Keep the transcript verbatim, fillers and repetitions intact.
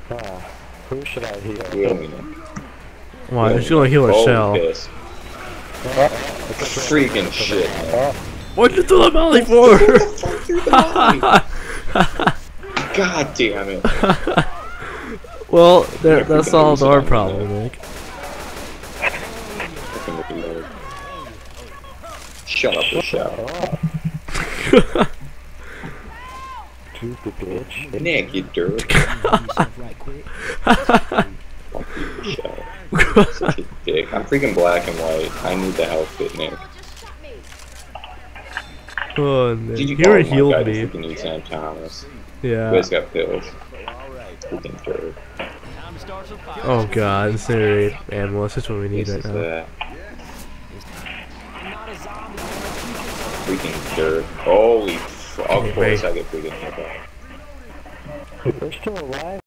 Uh, who should I heal? Heal me. Why? She's gonna heal Oh, herself. piss. Oh, freaking shit, man. What'd you throw the volley for? Who the fuck threw the volley? God damn it. Well, that, that solved our problem, Nick. Shut up, the show. Stupid bitch. Nick, you dirt. Such a dick. I'm freaking black and white. I need the outfit, Nick. Oh, Nick. Did you You call were my healed guy to me. freaking use Sam Thomas? Yeah. You guys got pills. Freaking dirt. Oh god, incinerate ammo. That's just what we need This right is now. that. Freaking dirt. Holy f- of course I get freaking hit. They're still alive?